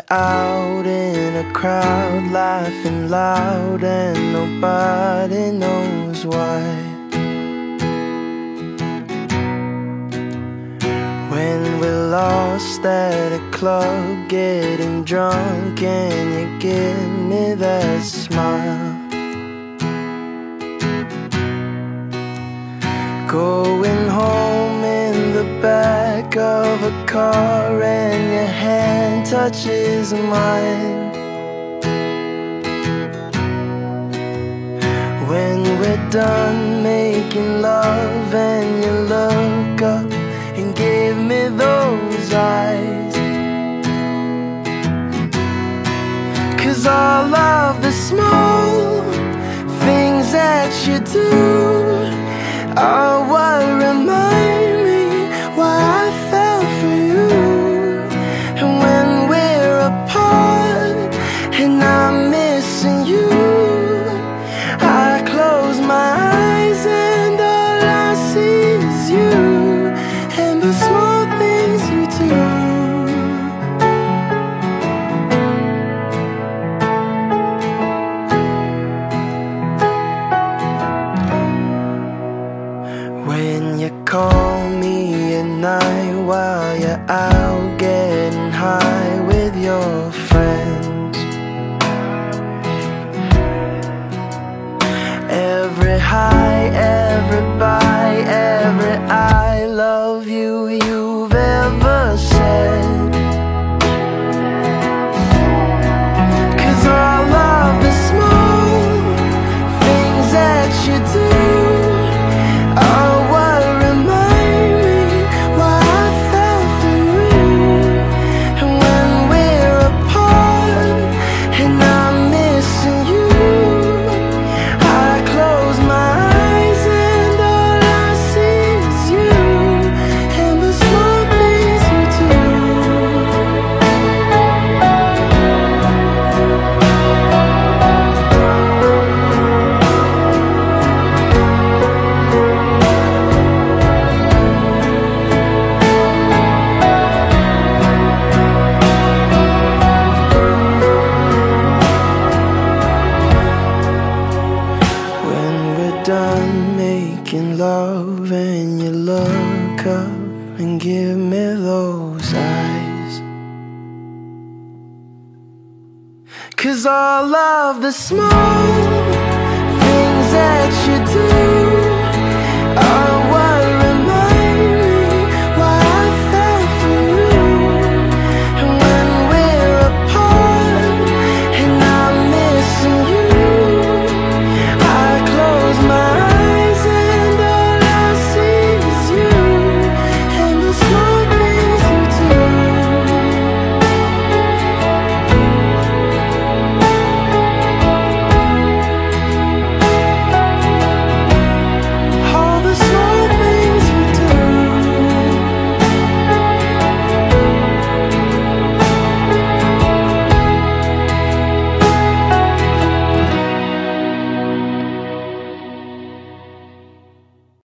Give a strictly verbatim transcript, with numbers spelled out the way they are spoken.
out in a crowd, laughing loud, and nobody knows why. When we're lost at a club, getting drunk, and you give me that smile. Going home in the back of a car, and your hand touches mine. When we're done making love, and you look up and give me those eyes. 'Cause all of the small things that you do are what remind me why I fell for you. And when we're apart and I'm missing you, I close my eyes and all I see is you and the small things you do. When you call me at night while you're out getting high with your friends, every high, every bye, every I love you you've ever said. 'Cause all of the small things that you do are what remind me why I fell for you. And when we're apart and I'm missing you, I close my eyes and all I see is you and the small things you do. When we're done making love and you look up and give me those eyes. 'Cause all of the small